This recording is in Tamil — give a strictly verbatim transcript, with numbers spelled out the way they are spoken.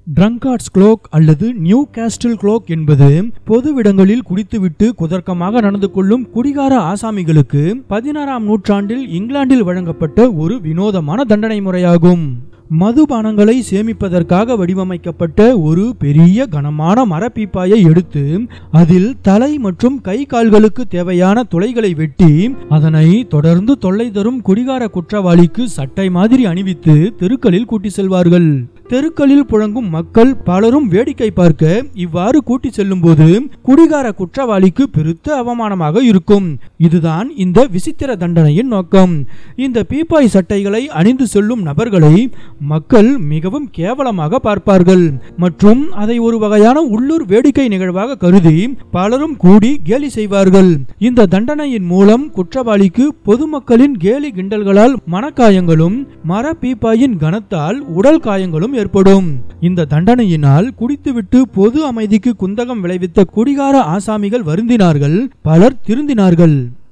ட்ரங்கார்ட்ஸ் க்ளோக் அல்லது நியூ கேஸ்டில் க்ளோக் என்பது பொதுவிடங்களில் குடித்துவிட்டு குதர்க்கமாக நடந்து கொள்ளும் குடிகார ஆசாமிகளுக்கு பதினாறாம் நூற்றாண்டில் இங்கிலாந்தில் வழங்கப்பட்ட ஒரு வினோதமான தண்டனை முறையாகும். மதுபானங்களை சேமிப்பதற்காக வடிவமைக்கப்பட்ட ஒரு பெரிய கனமான மரப்பீப்பாயை எடுத்து அதில் தலை மற்றும் கை கால்களுக்கு தேவையான துளைகளை வெட்டி அதனை தொடர்ந்து தொல்லை தரும் குடிகார குற்றவாளிக்கு சட்டை மாதிரி அணிவித்து தெருக்களில் கூட்டி செல்வார்கள். தெருக்களில் புழங்கும் மக்கள் பலரும் வேடிக்கை பார்க்க இவ்வாறு கூட்டி செல்லும் போது குடிகார குற்றவாளிக்கு பெருத்த அவமானமாக இருக்கும். இதுதான் இந்த விசித்திர தண்டனையின் நோக்கம். இந்த பீப்பாய் சட்டைகளை அணிந்து செல்லும் நபர்களை மக்கள் மிகவும் கேவலமாக பார்ப்பார்கள் மற்றும் அதை ஒரு வகையான உள்ளூர் வேடிக்கை நிகழ்வாக கருதி பலரும் கூடி கேலி செய்வார்கள். இந்த தண்டனையின் மூலம் குற்றவாளிக்கு பொதுமக்களின் கேலி கிண்டல்களால் மனக்காயங்களும் மர பீப்பாயின் கனத்தால் உடல் காயங்களும் ஏற்படும். இந்த தண்டனையினால் குடித்துவிட்டு பொது அமைதிக்கு குந்தகம் விளைவித்த குடிகார ஆசாமிகள் வருந்தினார்கள், பலர் திருந்தினார்கள்.